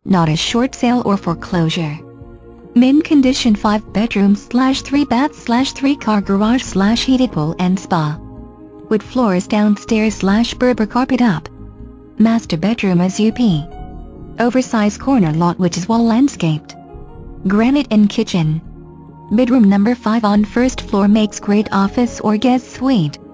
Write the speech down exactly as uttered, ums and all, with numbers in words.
not a short sale or foreclosure. Mint condition five bedroom slash three bath slash three car garage slash heated pool and spa. Wood floors downstairs slash Berber carpet up. Master bedroom S U P. Oversized corner lot which is well landscaped. Granite in kitchen. Bedroom number five on first floor makes great office or guest suite.